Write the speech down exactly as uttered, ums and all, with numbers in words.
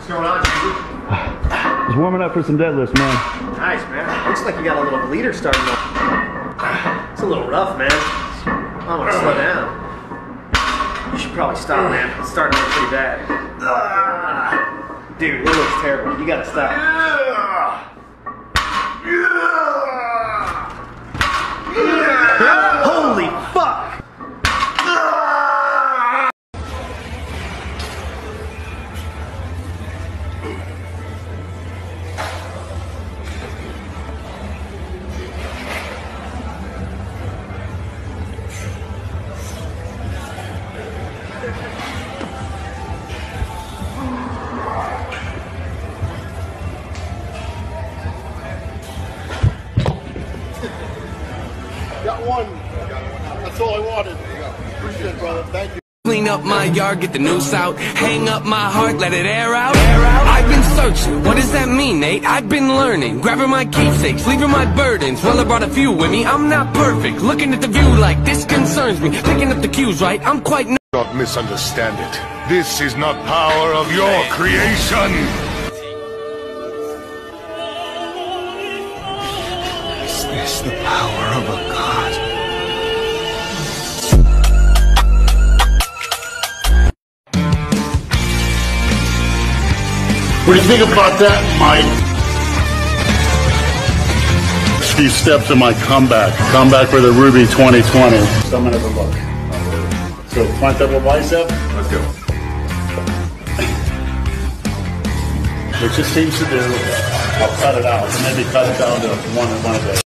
What's going on, Jimmy? Just warming up for some deadlifts, man. Nice, man. Looks like you got a little bleeder starting up. It's a little rough, man. I want to slow down. You should probably stop, man. It's starting to look pretty bad. Dude, it looks terrible. You gotta stop. Holy fuck! Got one. That's all I wanted. Appreciate it, brother. Thank you. Clean up my yard, get the noose out, hang up my heart, let it air out. Air out. I've been searching, what does that mean, Nate? I've been learning, grabbing my keepsakes, leaving my burdens. Well, I brought a few with me, I'm not perfect. Looking at the view like this concerns me. Picking up the cues right, I'm quite. Do not misunderstand it. This is not power of your creation. Is this the power of a god? What do you think about that, Mike? These steps of my comeback. Comeback for the Ruby twenty twenty. Someone have a look. So front double bicep. Let's go. Which it seems to do. I'll cut it out. And maybe cut it down to one one of those.